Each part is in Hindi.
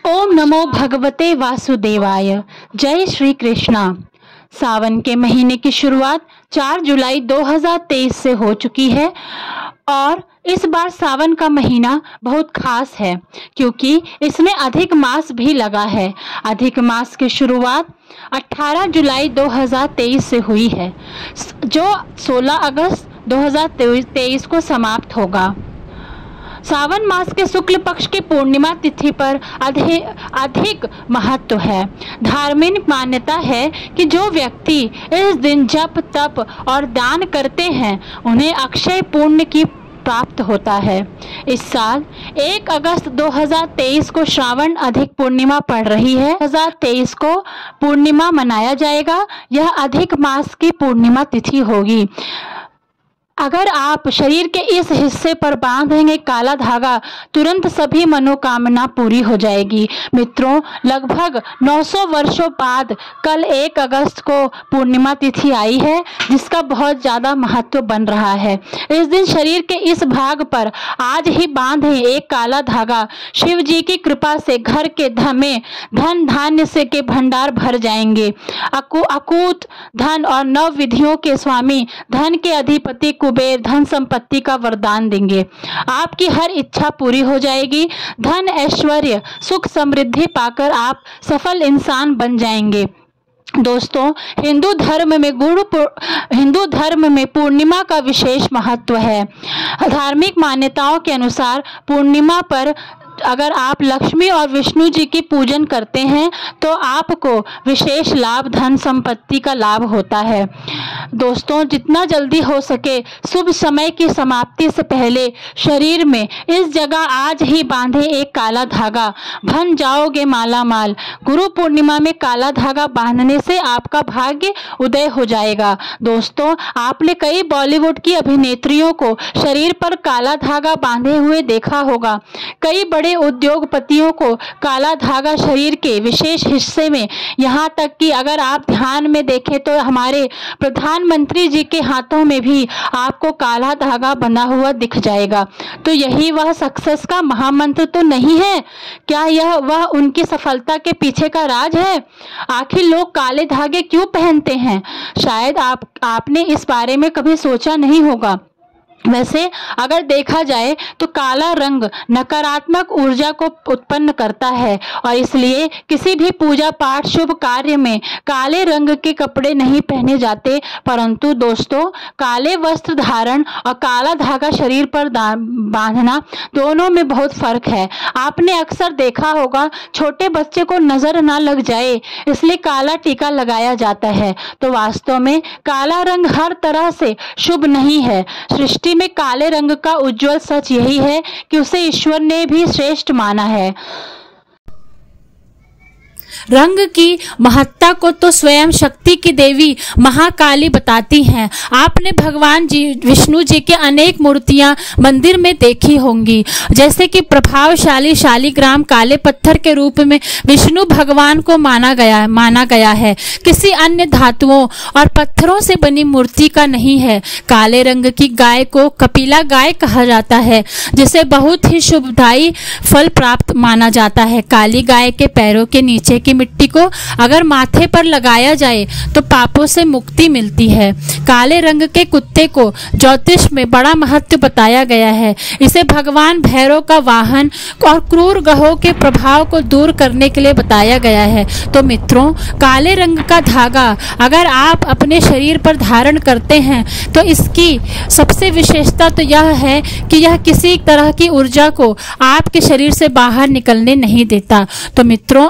ओम नमो भगवते वासुदेवाय। जय श्री कृष्णा। सावन के महीने की शुरुआत 4 जुलाई 2023 से हो चुकी है और इस बार सावन का महीना बहुत खास है क्योंकि इसमें अधिक मास भी लगा है। अधिक मास की शुरुआत 18 जुलाई 2023 से हुई है जो 16 अगस्त 2023 को समाप्त होगा। सावन मास के शुक्ल पक्ष की पूर्णिमा तिथि पर अधिक महत्व है। धार्मिक मान्यता है कि जो व्यक्ति इस दिन जप तप और दान करते हैं उन्हें अक्षय पुण्य की प्राप्त होता है। इस साल 1 अगस्त 2023 को श्रावण अधिक पूर्णिमा पड़ रही है। 2023 को पूर्णिमा मनाया जाएगा। यह अधिक मास की पूर्णिमा तिथि होगी। अगर आप शरीर के इस हिस्से पर बांधेंगे काला धागा, तुरंत सभी मनोकामना पूरी हो जाएगी। मित्रों, लगभग 900 वर्षों बाद कल 1 अगस्त को पूर्णिमा तिथि आई है जिसका बहुत ज़्यादा महत्व बन रहा है। इस दिन शरीर के इस भाग पर आज ही बांधें एक काला धागा। शिव जी की कृपा से घर के धन धान्य से के भंडार भर जाएंगे। अकूत धन और नव विधियों के स्वामी, धन के अधिपति कुबेर धन संपत्ति का वरदान देंगे। आपकी हर इच्छा पूरी हो जाएगी। धन ऐश्वर्य सुख समृद्धि पाकर आप सफल इंसान बन जाएंगे। दोस्तों, हिंदू धर्म में पूर्णिमा का विशेष महत्व है। धार्मिक मान्यताओं के अनुसार पूर्णिमा पर अगर आप लक्ष्मी और विष्णु जी की पूजन करते हैं तो आपको विशेष लाभ, धन संपत्ति का लाभ होता है। दोस्तों, जितना जल्दी हो सके शुभ समय की समाप्ति से पहले शरीर में इस जगह आज ही बांधे एक काला धागा, बन जाओगे माला माल। गुरु पूर्णिमा में काला धागा बांधने से आपका भाग्य उदय हो जाएगा। दोस्तों, आपने कई बॉलीवुड की अभिनेत्रियों को शरीर पर काला धागा बांधे हुए देखा होगा। कई बड़े उद्योगपतियों को काला धागा शरीर के विशेष हिस्से में, यहाँ तक कि अगर आप ध्यान में देखें तो हमारे प्रधानमंत्री जी के हाथों में भी आपको काला धागा बंधा हुआ दिख जाएगा। तो यही वह सक्सेस का महामंत्र तो नहीं है क्या? यह वह उनकी सफलता के पीछे का राज है। आखिर लोग काले धागे क्यों पहनते हैं? शायद आपने इस बारे में कभी सोचा नहीं होगा। वैसे अगर देखा जाए तो काला रंग नकारात्मक ऊर्जा को उत्पन्न करता है और इसलिए किसी भी पूजा पाठ शुभ कार्य में काले रंग के कपड़े नहीं पहने जाते। परंतु दोस्तों, काले वस्त्र धारण और काला धागा शरीर पर बांधना दोनों में बहुत फर्क है। आपने अक्सर देखा होगा छोटे बच्चे को नजर ना लग जाए इसलिए काला टीका लगाया जाता है। तो वास्तव में काला रंग हर तरह से शुभ नहीं है। सृष्टि में काले रंग का उज्जवल सच यही है कि उसे ईश्वर ने भी श्रेष्ठ माना है। रंग की महत्ता को तो स्वयं शक्ति की देवी महाकाली बताती हैं। आपने भगवान जी विष्णु जी के अनेक मूर्तियां मंदिर में देखी होंगी, जैसे कि प्रभावशाली शालिग्राम काले पत्थर के रूप में विष्णु भगवान को माना गया है। किसी अन्य धातुओं और पत्थरों से बनी मूर्ति का नहीं है। काले रंग की गाय को कपिला गाय कहा जाता है जिसे बहुत ही शुभदायी फल प्राप्त माना जाता है। काली गाय के पैरों के नीचे की मिट्टी को अगर माथे पर लगाया जाए तो पापों से मुक्ति मिलती है। काले रंग के कुत्ते को ज्योतिष में बड़ा महत्व बताया गया है। इसे भगवान भैरव का वाहन और क्रूर ग्रहों के प्रभाव को दूर करने के लिए बताया गया है। तो मित्रों, काले रंग का धागा अगर आप अपने शरीर पर धारण करते हैं तो इसकी सबसे विशेषता तो यह है कि यह किसी तरह की ऊर्जा को आपके शरीर से बाहर निकलने नहीं देता। तो मित्रों,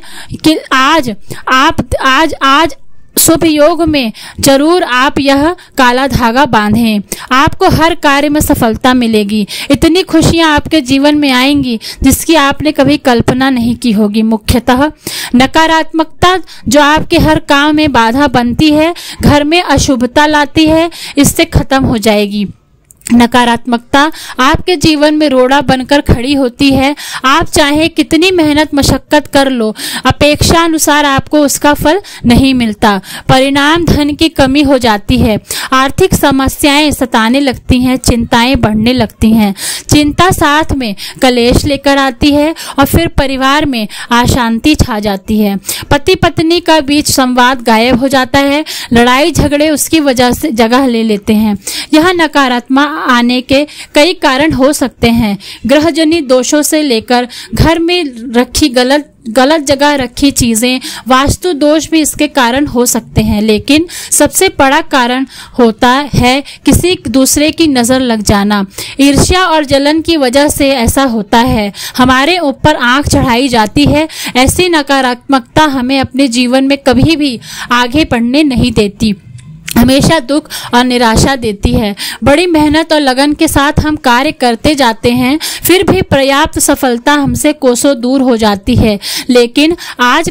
आज शुभ योग में जरूर आप यह काला धागा बांधें। आपको हर कार्य में सफलता मिलेगी। इतनी खुशियां आपके जीवन में आएंगी जिसकी आपने कभी कल्पना नहीं की होगी। मुख्यतः नकारात्मकता जो आपके हर काम में बाधा बनती है, घर में अशुभता लाती है, इससे खत्म हो जाएगी। नकारात्मकता आपके जीवन में रोड़ा बनकर खड़ी होती है। आप चाहे कितनी मेहनत मशक्कत कर लो, अपेक्षा अनुसार आपको उसका फल नहीं मिलता। परिणाम धन की कमी हो जाती है, आर्थिक समस्याएं सताने लगती हैं, चिंताएं बढ़ने लगती हैं। चिंता साथ में कलेश लेकर आती है और फिर परिवार में अशांति छा जाती है। पति पत्नी का बीच संवाद गायब हो जाता है, लड़ाई झगड़े उसकी वजह से जगह ले लेते हैं। यह नकारात्मक आने के कई कारण हो सकते हैं। ग्रहजनित दोषों से लेकर घर में रखी गलत जगह रखी चीजें, वास्तु दोष भी इसके कारण हो सकते हैं। लेकिन सबसे बड़ा कारण होता है किसी दूसरे की नजर लग जाना। ईर्ष्या और जलन की वजह से ऐसा होता है, हमारे ऊपर आंख चढ़ाई जाती है। ऐसी नकारात्मकता हमें अपने जीवन में कभी भी आगे बढ़ने नहीं देती, हमेशा दुख और निराशा देती है। बड़ी मेहनत और लगन के साथ हम कार्य करते जाते हैं, फिर भी पर्याप्त सफलता हमसे कोसों दूर हो जाती है। लेकिन आज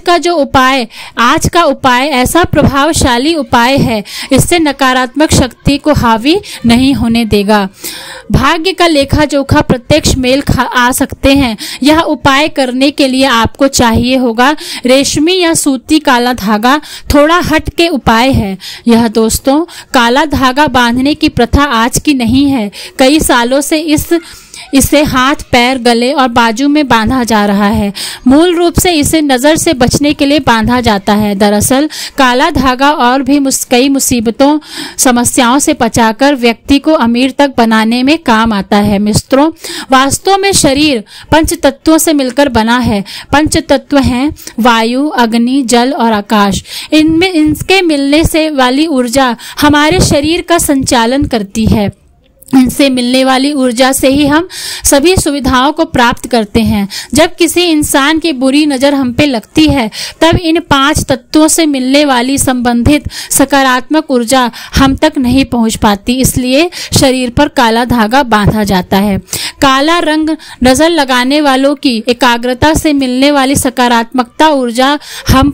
का उपाय ऐसा प्रभावशाली उपाय है, इससे नकारात्मक शक्ति को हावी नहीं होने देगा। भाग्य का लेखा जोखा प्रत्यक्ष मेल आ सकते हैं। यह उपाय करने के लिए आपको चाहिए होगा रेशमी या सूती काला धागा। थोड़ा हट के उपाय है यह दोस्तों। काला धागा बांधने की प्रथा आज की नहीं है, कई सालों से इसे हाथ, पैर, गले और बाजू में बांधा जा रहा है। मूल रूप से इसे नजर से बचने के लिए बांधा जाता है। दरअसल काला धागा और भी कई मुसीबतों, समस्याओं से बचाकर व्यक्ति को अमीर तक बनाने में काम आता है। मित्रों, वास्तव में शरीर पंच तत्वों से मिलकर बना है। पंच तत्व हैं वायु, अग्नि, जल और आकाश। इनके मिलने से वाली ऊर्जा हमारे शरीर का संचालन करती है। इनसे मिलने वाली ऊर्जा से ही हम सभी सुविधाओं को प्राप्त करते हैं। जब किसी इंसान की बुरी नजर हम पे लगती है, तब इन 5 तत्वों से मिलने वाली संबंधित सकारात्मक ऊर्जा हम तक नहीं पहुंच पाती, इसलिए शरीर पर काला धागा बांधा जाता है। काला रंग नजर लगाने वालों की एकाग्रता से मिलने वाली सकारात्मकता ऊर्जा हम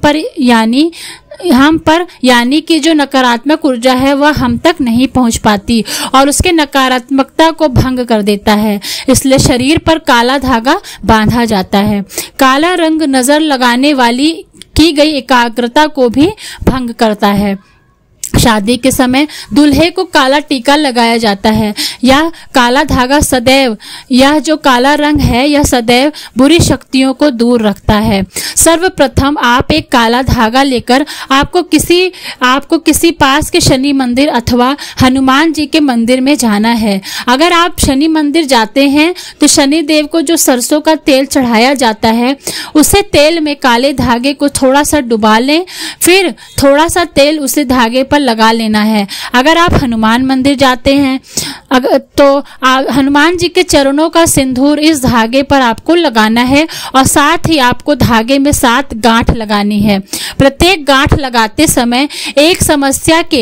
पर यानी कि जो नकारात्मक ऊर्जा है वह हम तक नहीं पहुंच पाती और उसके नकारात्मकता को भंग कर देता है। इसलिए शरीर पर काला धागा बांधा जाता है। काला रंग नजर लगाने वाली की गई एकाग्रता को भी भंग करता है। शादी के समय दूल्हे को काला टीका लगाया जाता है। यह काला धागा सदैव, यह जो काला रंग है यह सदैव बुरी शक्तियों को दूर रखता है। सर्वप्रथम आप एक काला धागा लेकर आपको किसी पास के शनि मंदिर अथवा हनुमान जी के मंदिर में जाना है। अगर आप शनि मंदिर जाते हैं तो शनि देव को जो सरसों का तेल चढ़ाया जाता है, उसे तेल में काले धागे को थोड़ा सा डुबा लें, फिर थोड़ा सा तेल उसे धागे पर लगा लेना है। अगर आप हनुमान मंदिर जाते हैं तो हनुमान जी के चरणों का सिंदूर इस धागे पर आपको लगाना है और साथ ही आपको धागे में 7 गांठ लगानी है। प्रत्येक गांठ लगाते समय एक समस्या के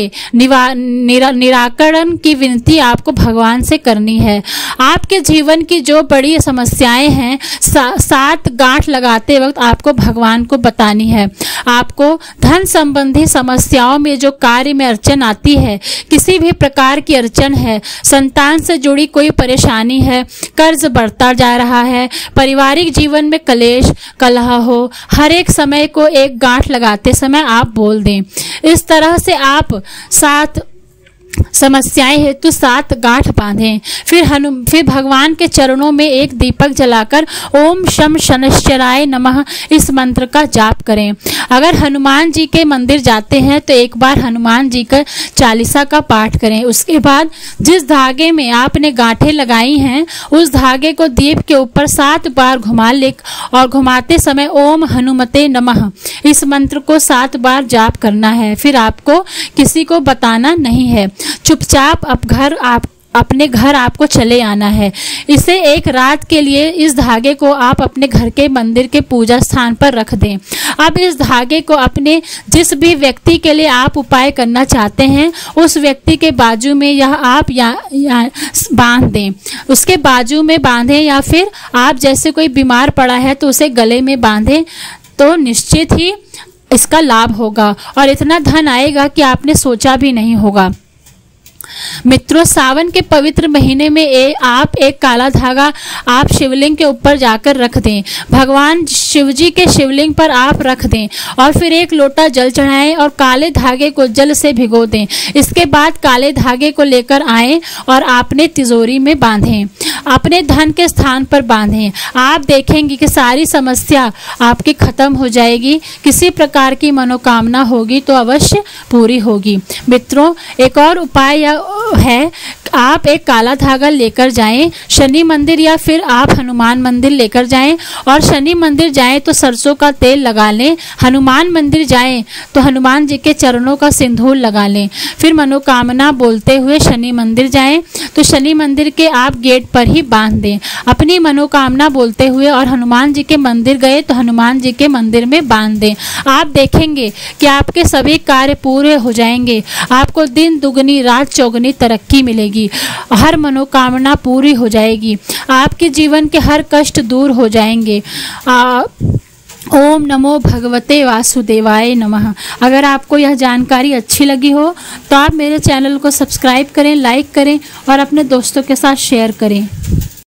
निराकरण की विनती आपको भगवान से करनी है। आपके जीवन की जो बड़ी समस्याएं हैं 7 गांठ लगाते वक्त आपको भगवान को बतानी है। आपको धन संबंधी समस्याओं में जो कार्य में अड़चन आती है, किसी भी प्रकार की अड़चन है, संतान से जुड़ी कोई परेशानी है, कर्ज बढ़ता जा रहा है, पारिवारिक जीवन में कलेश कलह हो, हर एक समय को एक गांठ लगाते समय आप बोल दें। इस तरह से आप 7 समस्याएं हेतु 7 गांठ बांधें। फिर भगवान के चरणों में एक दीपक जलाकर ओम शम शनश्चराय नमः इस मंत्र का जाप करें। अगर हनुमान जी के मंदिर जाते हैं तो एक बार हनुमान जी का चालीसा का पाठ करें। उसके बाद जिस धागे में आपने गांठें लगाई हैं उस धागे को दीप के ऊपर 7 बार घुमा ले और घुमाते समय ओम हनुमते नमः इस मंत्र को 7 बार जाप करना है। फिर आपको किसी को बताना नहीं है, चुपचाप अपने घर आपको चले आना है। इसे एक रात के लिए इस धागे को आप अपने घर के मंदिर के पूजा स्थान पर रख दें। अब इस धागे को अपने जिस भी व्यक्ति के लिए आप उपाय करना चाहते हैं उस व्यक्ति के बाजू में यह आप बांध दें, उसके बाजू में बांधें, या फिर आप जैसे कोई बीमार पड़ा है तो उसे गले में बांधें, तो निश्चित ही इसका लाभ होगा और इतना धन आएगा कि आपने सोचा भी नहीं होगा। मित्रों, सावन के पवित्र महीने में आप एक काला धागा आप शिवलिंग के ऊपर जाकर रख दें। भगवान शिवजी के शिवलिंग पर आप रख दें और फिर एक लोटा जल चढ़ाएं और काले धागे को जल से भिगो दें। इसके बाद काले धागे को लेकर आएं और आपने तिजोरी में बांधें, अपने धन के स्थान पर बांधें। आप देखेंगे कि सारी समस्या आपकी खत्म हो जाएगी। किसी प्रकार की मनोकामना होगी तो अवश्य पूरी होगी। मित्रों, एक और उपाय है, आप एक काला धागा लेकर जाएं शनि मंदिर या फिर आप हनुमान मंदिर लेकर जाएं और शनि मंदिर जाएं तो सरसों का तेल लगा लें, हनुमान मंदिर जाएं तो हनुमान जी के चरणों का सिंदूर लगा लें। फिर मनोकामना बोलते हुए शनि मंदिर जाएं तो शनि मंदिर के आप गेट पर ही बांध दें। अपनी मनोकामना बोलते हुए और हनुमान जी के मंदिर गए तो हनुमान जी के मंदिर में बांध दें। आप देखेंगे कि आपके सभी कार्य पूरे हो जाएंगे। आपको दिन दुगनी रात चौगुनी तरक्की मिलेगी, हर मनोकामना पूरी हो जाएगी, आपके जीवन के हर कष्ट दूर हो जाएंगे। ओम नमो भगवते वासुदेवाय नमः। अगर आपको यह जानकारी अच्छी लगी हो तो आप मेरे चैनल को सब्सक्राइब करें, लाइक करें और अपने दोस्तों के साथ शेयर करें।